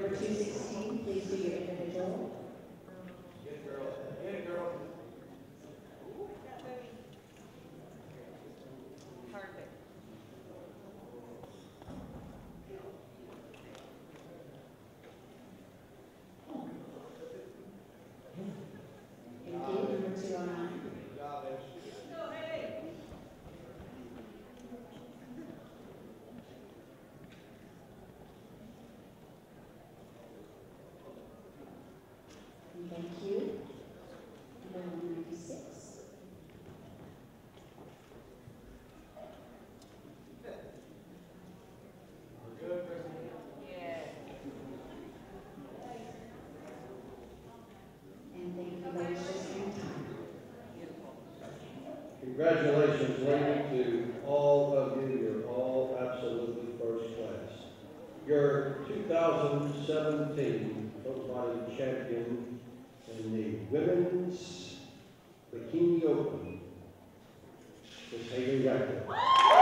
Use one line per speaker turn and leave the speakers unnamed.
number 216, please do your individual.
Good girl. Good girl.
Perfect.
Thank you, number 209.
Good job, Ash.
Thank you. Number 196.
We're good, Kristen.
Yes.
And thank you, ladies, just in time.
Beautiful.
Congratulations, lady, to all of you. You're all absolutely first class. Your 2017 Total Body Champion in the Women's Bikini Open is Haley Radcliffe.